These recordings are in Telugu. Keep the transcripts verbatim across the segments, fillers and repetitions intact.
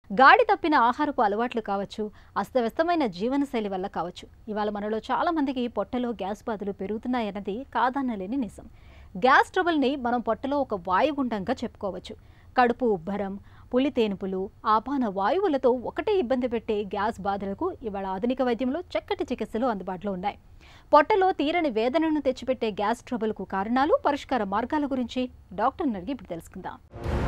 గాడి తప్పిన ఆహారపు అలవాట్లు కావచ్చు, అస్తవ్యస్తమైన జీవనశైలి వల్ల కావచ్చు, ఇవాళ మనలో చాలా మందికి పొట్టలో గ్యాస్ బాధలు పెరుగుతున్నాయన్నది కాదనలేని నిజం. గ్యాస్ ట్రబుల్ని మనం పొట్టలో ఒక వాయుగుండంగా చెప్పుకోవచ్చు. కడుపు ఉబ్బరం, పులి తేనుపులు, ఆపాన వాయువులతో ఒకటే ఇబ్బంది పెట్టే గ్యాస్ బాధలకు ఇవాళ ఆధునిక వైద్యంలో చక్కటి చికిత్సలు అందుబాటులో ఉన్నాయి. పొట్టలో తీరని వేదనను తెచ్చిపెట్టే గ్యాస్ ట్రబుల్కు కారణాలు, పరిష్కార మార్గాల గురించి డాక్టర్ని అడిగి ఇప్పుడు తెలుసుకుందాం.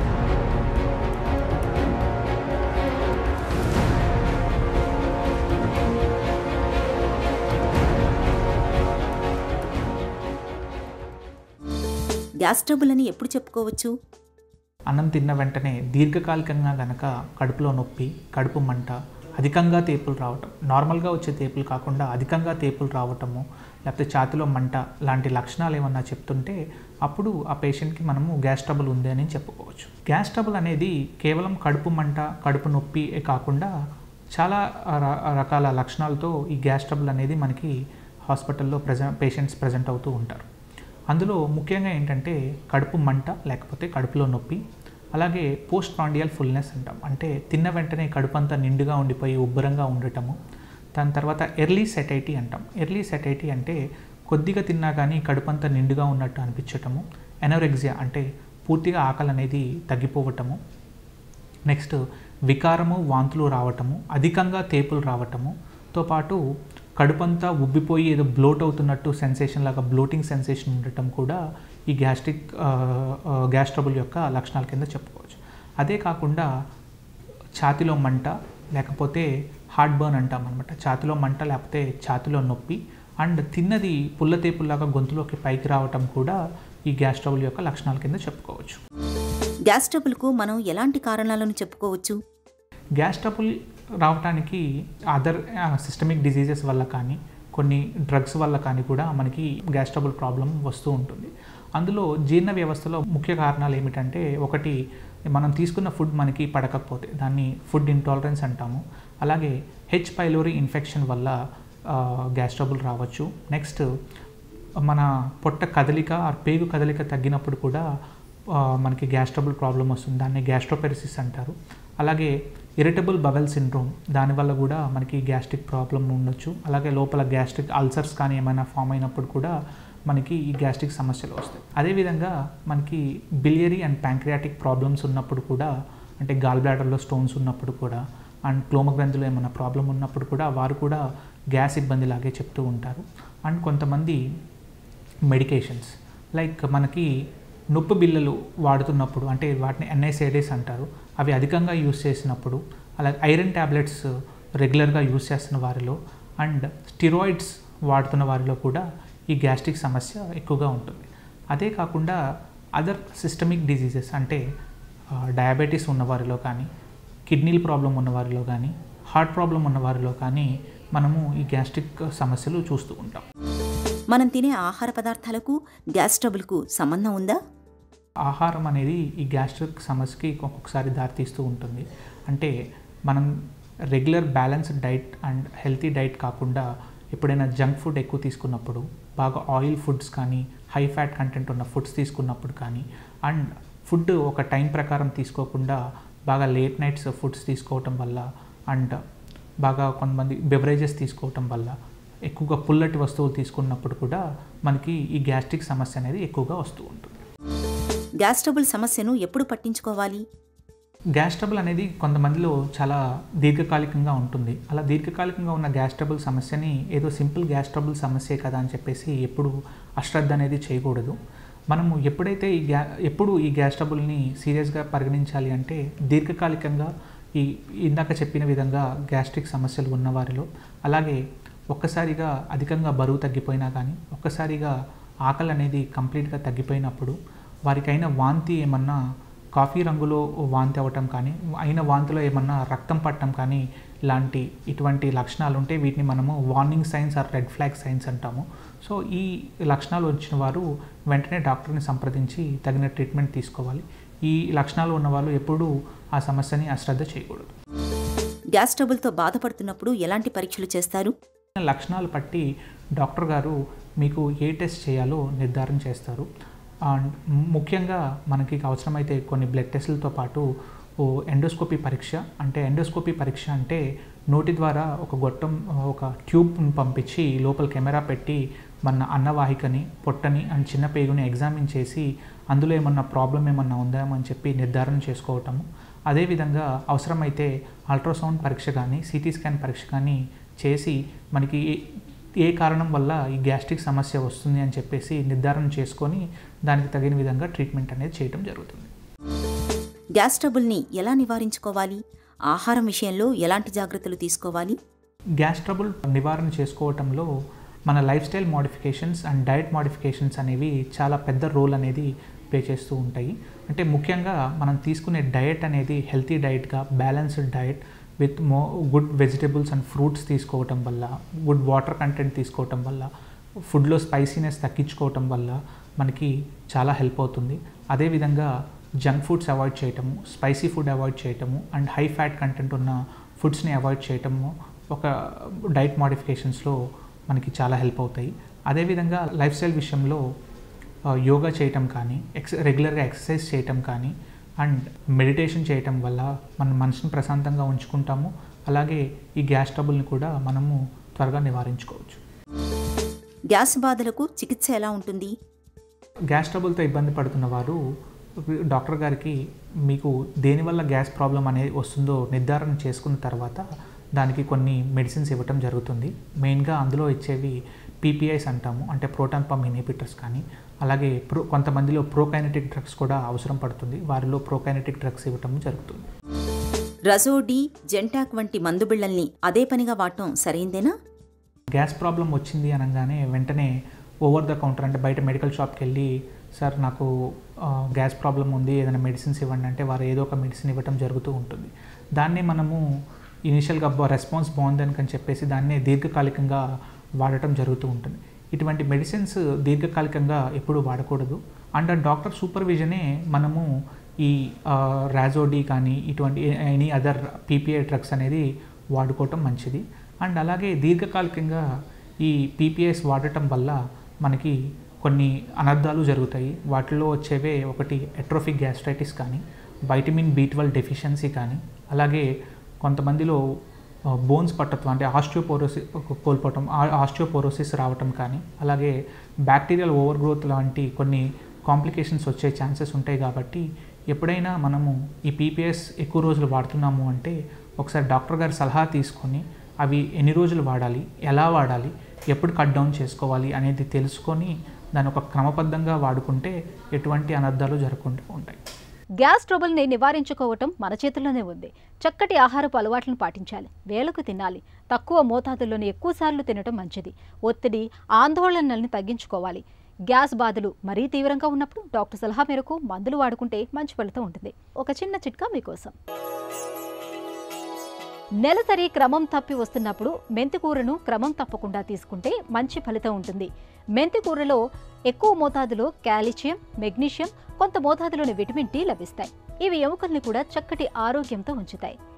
గ్యాస్ ట్రబుల్ అని ఎప్పుడు చెప్పుకోవచ్చు? అన్నం తిన్న వెంటనే దీర్ఘకాలికంగా గనక కడుపులో నొప్పి, కడుపు మంట, అధికంగా తేపులు రావటం, నార్మల్గా వచ్చే తేపులు కాకుండా అధికంగా తేపులు రావటము, లేకపోతే ఛాతిలో మంట లాంటి లక్షణాలు ఏమన్నా చెప్తుంటే అప్పుడు ఆ పేషెంట్కి మనము గ్యాస్ ట్రబుల్ ఉంది అని చెప్పుకోవచ్చు. గ్యాస్ ట్రబుల్ అనేది కేవలం కడుపు మంట, కడుపు నొప్పి కాకుండా చాలా రకాల లక్షణాలతో ఈ గ్యాస్ ట్రబుల్ అనేది మనకి హాస్పిటల్లో ప్రజె పేషెంట్స్ ప్రజెంట్ అవుతూ ఉంటారు. అందులో ముఖ్యంగా ఏంటంటే కడుపు మంట లేకపోతే కడుపులో నొప్పి, అలాగే పోస్ట్ ప్రాండియల్ ఫుల్నెస్ అంటాం, అంటే తిన్న వెంటనే కడుపు అంతా నిండుగా ఉండిపోయి ఉబ్బరంగా ఉండటము. దాని తర్వాత ఎర్లీ సెటైటీ అంటాం. ఎర్లీ సెటైటీ అంటే కొద్దిగా తిన్నా కానీ కడుపు అంతా నిండుగా ఉన్నట్టు అనిపించటము. ఎనోరెక్సియా అంటే పూర్తిగా ఆకలి అనేది తగ్గిపోవటము. నెక్స్ట్ వికారము, వాంతులు రావటము, అధికంగా తేపులు రావటముతో పాటు కడుపంతా ఉబ్బిపోయి ఏదో బ్లోట్ అవుతున్నట్టు సెన్సేషన్ లాగా బ్లోటింగ్ సెన్సేషన్ ఉండటం కూడా ఈ గ్యాస్ట్రిక్ గ్యాస్ ట్రబుల్ యొక్క లక్షణాల కింద చెప్పుకోవచ్చు. అదే కాకుండా ఛాతిలో మంట లేకపోతే హార్ట్ బర్న్ అంటాం అనమాట. ఛాతిలో మంట లేకపోతే ఛాతిలో నొప్పి అండ్ తిన్నది పుల్లతేపుల్లాగా గొంతులోకి పైకి రావటం కూడా ఈ గ్యాస్ ట్రబుల్ యొక్క లక్షణాల కింద చెప్పుకోవచ్చు. గ్యాస్ ట్రబుల్కు మనం ఎలాంటి కారణాలను చెప్పుకోవచ్చు? గ్యాస్ ట్రబుల్ రావడానికి అదర్ సిస్టమిక్ డిసీజెస్ వల్ల కానీ కొన్ని డ్రగ్స్ వల్ల కానీ కూడా మనకి గ్యాస్ ట్రబుల్ ప్రాబ్లం వస్తూ ఉంటుంది. అందులో జీర్ణ వ్యవస్థలో ముఖ్య కారణాలు ఏమిటంటే, ఒకటి మనం తీసుకున్న ఫుడ్ మనకి పడకపోతే దాన్ని ఫుడ్ ఇంటాలరెన్స్ అంటాము. అలాగే హెచ్ పైలోరీ ఇన్ఫెక్షన్ వల్ల గ్యాస్ ట్రబుల్ రావచ్చు. నెక్స్ట్ మన పొట్ట కదలిక ఆ పేగు కదలిక తగ్గినప్పుడు కూడా మనకి గ్యాస్ ట్రబుల్ ప్రాబ్లం వస్తుంది. దాన్ని గ్యాస్ట్రోపెరిసిస్ అంటారు. అలాగే ఇరిటబుల్ బవెల్ సిండ్రోమ్, దానివల్ల కూడా మనకి గ్యాస్ట్రిక్ ప్రాబ్లం ఉండొచ్చు. అలాగే లోపల గ్యాస్ట్రిక్ అల్సర్స్ కానీ ఏమైనా ఫామ్ అయినప్పుడు కూడా మనకి ఈ గ్యాస్ట్రిక్ సమస్యలు వస్తాయి. అదేవిధంగా మనకి బిలియరీ అండ్ ప్యాంక్రియాటిక్ ప్రాబ్లమ్స్ ఉన్నప్పుడు కూడా, అంటే గాల్ బ్లాడర్లో స్టోన్స్ ఉన్నప్పుడు కూడా అండ్ క్లోమ గ్రంథిలో ఏమైనా ప్రాబ్లం ఉన్నప్పుడు కూడా వారు కూడా గ్యాస్ ఇబ్బంది లాగే చెప్తూ ఉంటారు. అండ్ కొంతమంది మెడికేషన్స్ లైక్ మనకి నొప్పి బిళ్ళలు వాడుతున్నప్పుడు, అంటే వాటిని ఎన్ఐసిఐడీస్ అంటారు, అవి అధికంగా యూస్ చేసినప్పుడు, అలాగే ఐరన్ ట్యాబ్లెట్స్ రెగ్యులర్గా యూస్ చేస్తున్న వారిలో అండ్ స్టిరాయిడ్స్ వాడుతున్న వారిలో కూడా ఈ గ్యాస్ట్రిక్ సమస్య ఎక్కువగా ఉంటుంది. అదే కాకుండా అదర్ సిస్టమిక్ డిసీజెస్ అంటే డయాబెటీస్ ఉన్నవారిలో కానీ, కిడ్నీల ప్రాబ్లం ఉన్నవారిలో కానీ, హార్ట్ ప్రాబ్లం ఉన్నవారిలో కానీ మనము ఈ గ్యాస్ట్రిక్ సమస్యలు చూస్తూ ఉంటాం. మనం తినే ఆహార పదార్థాలకు గ్యాస్ ట్రబుల్కు సంబంధం ఉందా? ఆహారం అనేది ఈ గ్యాస్ట్రిక్ సమస్యకి ఒక్కొక్కసారి దారితీస్తూ ఉంటుంది. అంటే మనం regular balanced diet and healthy diet కాకుండా ఎప్పుడైనా జంక్ ఫుడ్ ఎక్కువ తీసుకున్నప్పుడు, బాగా ఆయిల్ ఫుడ్స్ కానీ హై ఫ్యాట్ కంటెంట్ ఉన్న ఫుడ్స్ తీసుకున్నప్పుడు కానీ, అండ్ ఫుడ్ ఒక టైం ప్రకారం తీసుకోకుండా బాగా లేట్ నైట్స్ ఫుడ్స్ తీసుకోవటం వల్ల అండ్ బాగా కొంతమంది బెవరేజెస్ తీసుకోవటం వల్ల, ఎక్కువగా పుల్లటి వస్తువులు తీసుకున్నప్పుడు కూడా మనకి ఈ గ్యాస్ట్రిక్ సమస్య అనేది ఎక్కువగా వస్తూ ఉంటుంది. గ్యాస్ ట్రబుల్ సమస్యను ఎప్పుడు పట్టించుకోవాలి? గ్యాస్ ట్రబుల్ అనేది కొంతమందిలో చాలా దీర్ఘకాలికంగా ఉంటుంది. అలా దీర్ఘకాలికంగా ఉన్న గ్యాస్ ట్రబుల్ సమస్యని ఏదో సింపుల్ గ్యాస్ ట్రబుల్ సమస్యే కదా అని చెప్పేసి ఎప్పుడు అశ్రద్ధ అనేది చేయకూడదు. మనము ఎప్పుడైతే ఈ గ్యా ఎప్పుడు ఈ గ్యాస్ ట్రబుల్ని సీరియస్గా పరిగణించాలి అంటే, దీర్ఘకాలికంగా ఈ ఇందాక చెప్పిన విధంగా గ్యాస్ట్రిక్ సమస్యలు ఉన్నవారిలో, అలాగే ఒక్కసారిగా అధికంగా బరువు తగ్గిపోయినా కానీ, ఒక్కసారిగా ఆకలి అనేది కంప్లీట్గా తగ్గిపోయినప్పుడు, వారికైనా వాంతి ఏమన్నా కాఫీ రంగులో వాంతి అవ్వటం కానీ, అయిన వాంతిలో ఏమన్నా రక్తం పట్టడం కానీ, ఇలాంటి ఇటువంటి లక్షణాలు ఉంటే వీటిని మనము warning signs or red flag signs అంటాము. సో ఈ లక్షణాలు వచ్చిన వారు వెంటనే డాక్టర్ని సంప్రదించి తగిన ట్రీట్మెంట్ తీసుకోవాలి. ఈ లక్షణాలు ఉన్నవాళ్ళు ఎప్పుడూ ఆ సమస్యని అశ్రద్ధ చేయకూడదు. గ్యాస్ ట్రబుల్తో బాధపడుతున్నప్పుడు ఎలాంటి పరీక్షలు చేస్తారు? లక్షణాలు బట్టి డాక్టర్ గారు మీకు ఏ టెస్ట్ చేయాలో నిర్ధారణ చేస్తారు. అండ్ ముఖ్యంగా మనకి అవసరమైతే కొన్ని బ్లడ్ టెస్టులతో పాటు ఓ ఎండోస్కోపీ పరీక్ష. అంటే ఎండోస్కోపీ పరీక్ష అంటే నోటి ద్వారా ఒక గొట్టం ఒక ట్యూబ్ని పంపించి లోపల కెమెరా పెట్టి మన అన్నవాహికని, పొట్టని అండ్ చిన్న పేగుని ఎగ్జామిన్ చేసి అందులో ఏమన్నా ప్రాబ్లం ఏమన్నా ఉందేమో అని చెప్పి నిర్ధారణ చేసుకోవటము. అదేవిధంగా అవసరమైతే అల్ట్రాసౌండ్ పరీక్ష కానీ, సిటీ స్కాన్ పరీక్ష కానీ చేసి మనకి ఏ కారణం వల్ల ఈ గ్యాస్ట్రిక్ సమస్య వస్తుంది అని చెప్పేసి నిర్ధారణ చేసుకొని దానికి తగిన విధంగా ట్రీట్మెంట్ అనేది చేయడం జరుగుతుంది. గ్యాస్ ట్రబుల్ని ఎలా నివారించుకోవాలి? ఆహారం విషయంలో ఎలాంటి జాగ్రత్తలు తీసుకోవాలి? గ్యాస్ ట్రబుల్ నివారణ చేసుకోవటంలో మన lifestyle modifications and diet modifications అనేవి చాలా పెద్ద రోల్ అనేది ప్లే చేస్తూ ఉంటాయి. అంటే ముఖ్యంగా మనం తీసుకునే డయట్ అనేది హెల్తీ డయట్గా, balanced diet with more good vegetables and fruits తీసుకోవటం వల్ల, గుడ్ వాటర్ కంటెంట్ తీసుకోవటం వల్ల, ఫుడ్లో స్పైసీనెస్ తగ్గించుకోవటం వల్ల మనకి చాలా హెల్ప్ అవుతుంది. అదేవిధంగా జంక్ ఫుడ్స్ అవాయిడ్ చేయటము, స్పైసీ ఫుడ్ అవాయిడ్ చేయటము అండ్ హై ఫ్యాట్ కంటెంట్ ఉన్న ఫుడ్స్ని అవాయిడ్ చేయటము ఒక డైట్ మోడిఫికేషన్స్లో మనకి చాలా హెల్ప్ అవుతాయి. అదేవిధంగా లైఫ్ స్టైల్ విషయంలో యోగా చేయటం కానీ, ఎక్స్ రెగ్యులర్గా ఎక్సర్సైజ్ చేయటం కానీ అండ్ మెడిటేషన్ చేయటం వల్ల మన మనసుని ప్రశాంతంగా ఉంచుకుంటాము. అలాగే ఈ గ్యాస్ ట్రబుల్ని కూడా మనము త్వరగా నివారించుకోవచ్చు. గ్యాస్ బాధలకు చికిత్స ఎలా ఉంటుంది? గ్యాస్ ట్రబుల్తో ఇబ్బంది పడుతున్న వారు డాక్టర్ గారికి మీకు దేనివల్ల గ్యాస్ ప్రాబ్లం అనేది వస్తుందో నిర్ధారణ చేసుకున్న తర్వాత దానికి కొన్ని మెడిసిన్స్ ఇవ్వటం జరుగుతుంది. మెయిన్గా అందులో ఇచ్చేవి పీపీఐస్ అంటాము, అంటే ప్రోటాన్ పంప్ ఇన్హిబిటర్స్ కానీ, అలాగే ప్రో కొంతమందిలో ప్రోకైనెటిక్ డ్రగ్స్ కూడా అవసరం పడుతుంది. వారిలో ప్రోకైనెటిక్ డ్రగ్స్ ఇవ్వటం జరుగుతుంది. రజోడీ, జెంటాక్ వంటి మందు బిళ్ళల్ని అదే పనిగా వాడటం సరైందేనా? గ్యాస్ ప్రాబ్లం వచ్చింది అనగానే వెంటనే ఓవర్ ద కౌంటర్ అంటే బయట మెడికల్ షాప్కి వెళ్ళి సార్ నాకు గ్యాస్ ప్రాబ్లం ఉంది, ఏదైనా మెడిసిన్స్ ఇవ్వండి అంటే వారు ఏదో ఒక మెడిసిన్ ఇవ్వటం జరుగుతూ ఉంటుంది. దాన్ని మనము ఇనిషియల్గా రెస్పాన్స్ బాగుందని అని చెప్పేసి దాన్ని దీర్ఘకాలికంగా వాడటం జరుగుతూ ఉంటుంది. ఇటువంటి మెడిసిన్స్ దీర్ఘకాలికంగా ఎప్పుడు వాడకూడదు. అండర్ డాక్టర్ సూపర్విజనే మనము ఈ రాజోడీ కానీ ఇటువంటి ఎనీ అదర్ పీపీఐ డ్రగ్స్ అనేది వాడుకోవటం మంచిది. అండ్ అలాగే దీర్ఘకాలికంగా ఈ పీపీఐస్ వాడటం వల్ల మనకి కొన్ని అనర్థాలు జరుగుతాయి. వాటిలో వచ్చేవే ఒకటి ఎట్రోఫిక్ గ్యాస్ట్రైటిస్ కానీ, వైటమిన్ బి ట్వెల్వ్ డెఫిషియన్సీ కానీ, అలాగే కొంతమందిలో బోన్స్ పట్టత్వం అంటే ఆస్టియోపోరోసిస్ కోల్పోవటం, ఆస్టియోపోరోసిస్ రావటం కానీ, అలాగే బ్యాక్టీరియల్ ఓవర్ గ్రోత్ లాంటి కొన్ని కాంప్లికేషన్స్ వచ్చే ఛాన్సెస్ ఉంటాయి. కాబట్టి ఎప్పుడైనా మనము ఈ పీపీఎస్ ఎక్కువ రోజులు వాడుతున్నాము అంటే ఒకసారి డాక్టర్ గారి సలహా తీసుకొని అవి ఎన్ని రోజులు వాడాలి, ఎలా వాడాలి, ఎప్పుడు కట్ డౌన్ చేసుకోవాలి అనేది తెలుసుకొని దాన్ని ఒక క్రమబద్ధంగా వాడుకుంటే ఎటువంటి అనర్థాలు జరగకుండా ఉంటాయి. గ్యాస్ ట్రబుల్ని నివారించుకోవటం మన చేతుల్లోనే ఉంది. చక్కటి ఆహారపు అలవాట్లను పాటించాలి, వేళకు తినాలి, తక్కువ మోతాదుల్లోనే ఎక్కువసార్లు తినటం మంచిది. ఒత్తిడి, ఆందోళనల్ని తగ్గించుకోవాలి. గ్యాస్ బాధలు మరీ తీవ్రంగా ఉన్నప్పుడు డాక్టర్ సలహా మేరకు మందులు వాడుకుంటే మంచి ఫలితం ఉంటుంది. ఒక చిన్న చిట్కా మీకోసం. నెలసరి క్రమం తప్పి వస్తున్నప్పుడు మెంతికూరను క్రమం తప్పకుండా తీసుకుంటే మంచి ఫలితం ఉంటుంది. మెంతికూరలో ఎక్కువ మోతాదులో కాల్షియం, మెగ్నీషియం, కొంత మోతాదులోని విటమిన్ డి లభిస్తాయి. ఇవి ఎముకల్ని కూడా చక్కటి ఆరోగ్యంతో ఉంచుతాయి.